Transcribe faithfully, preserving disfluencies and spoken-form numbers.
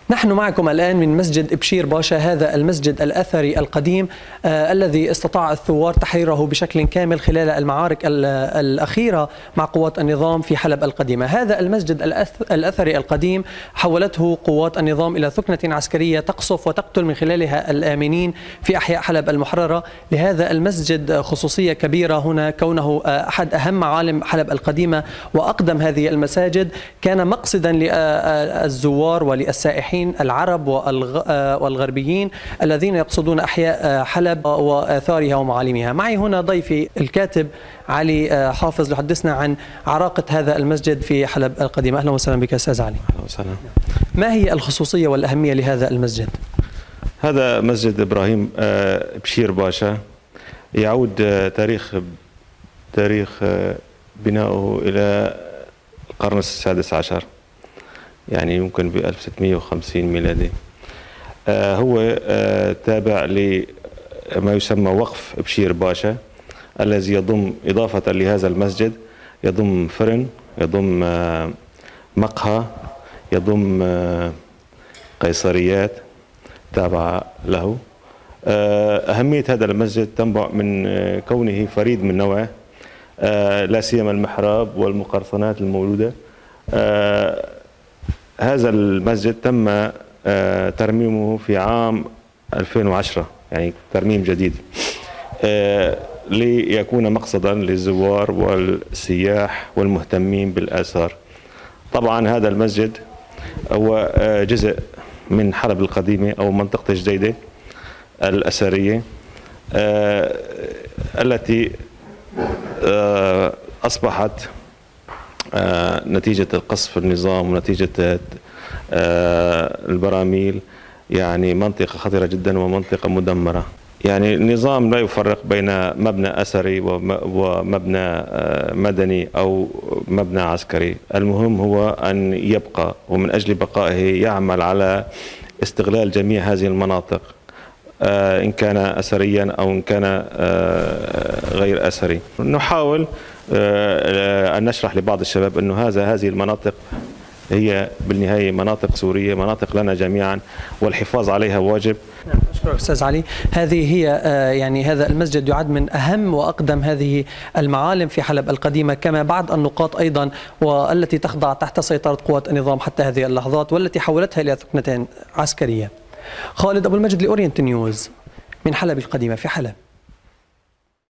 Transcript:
نحن معكم الآن من مسجد بشير باشا، هذا المسجد الأثري القديم آه الذي استطاع الثوار تحريره بشكل كامل خلال المعارك الأخيرة مع قوات النظام في حلب القديمة. هذا المسجد الأثري القديم حولته قوات النظام إلى ثكنة عسكرية تقصف وتقتل من خلالها الآمنين في أحياء حلب المحررة. لهذا المسجد خصوصية كبيرة هنا، كونه أحد أهم معالم حلب القديمة وأقدم هذه المساجد. كان مقصدا للزوار وللسائحين العرب والغربيين الذين يقصدون أحياء حلب وآثارها ومعالمها. معي هنا ضيفي الكاتب علي حافظ ليحدثنا عن عراقة هذا المسجد في حلب القديمة. أهلا وسهلا بك أستاذ علي. أهلا وسهلا. ما هي الخصوصية والأهمية لهذا المسجد؟ هذا مسجد إبراهيم بشير باشا، يعود تاريخ تاريخ بناؤه إلى القرن السادس عشر، يعني يمكن ب ألف وستمئة وخمسين ميلادي. آه هو آه تابع لما يسمى وقف بشير باشا، الذي يضم إضافة لهذا المسجد يضم فرن، يضم آه مقهى، يضم آه قيصريات تابعة له. آه أهمية هذا المسجد تنبع من آه كونه فريد من نوعه، آه لا سيما المحراب والمقرصنات المولودة. آه هذا المسجد تم ترميمه في عام ألفين وعشرة، يعني ترميم جديد ليكون مقصدا للزوار والسياح والمهتمين بالآثار. طبعا هذا المسجد هو جزء من حلب القديمة أو منطقة جديدة الأثرية التي أصبحت نتيجة القصف النظام ونتيجة البراميل يعني منطقة خطيرة جدا ومنطقة مدمرة. يعني النظام لا يفرق بين مبنى أثري ومبنى مدني أو مبنى عسكري، المهم هو أن يبقى، ومن أجل بقائه يعمل على استغلال جميع هذه المناطق إن كان أثريا أو إن كان غير أثري. نحاول أن نشرح لبعض الشباب أنه هذا هذه المناطق هي بالنهاية مناطق سورية، مناطق لنا جميعا، والحفاظ عليها واجب. أشكرك أستاذ علي. هذه هي يعني هذا المسجد يعد من أهم وأقدم هذه المعالم في حلب القديمة، كما بعض النقاط أيضا والتي تخضع تحت سيطرة قوات النظام حتى هذه اللحظات، والتي حولتها إلى ثكنة عسكرية. خالد أبو المجد لأورينت نيوز من حلب القديمة في حلب.